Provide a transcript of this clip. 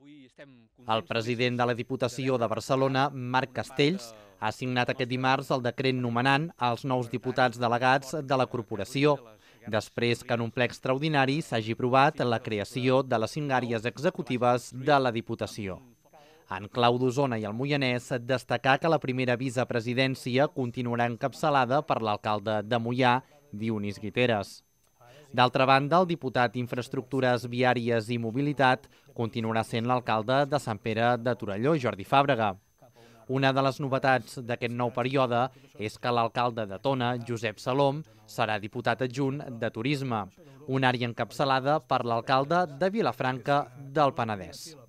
El president de la Diputació de Barcelona, Marc Castells, ha signat aquest dimarts el decret nomenant els nous diputats delegats de la corporació, després que en un ple extraordinari s'hagi aprovat la creació de les 5 àrees executives de la Diputació. En clau d'Osona i el Moianès, destacar que la primera vicepresidència continuarà encapçalada per l'alcalde de Moià, Dionís Guiteras. D'altra banda, el diputat d'Infraestructures Viàries i Mobilitat continuarà sent l'alcalde de Sant Pere de Torelló, Jordi Fàbrega. Una de les novetats d'aquest nou període és que l'alcalde de Tona, Josep Salom, serà diputat adjunt de Turisme, una àrea encapçalada per l'alcalde de Vilafranca del Penedès.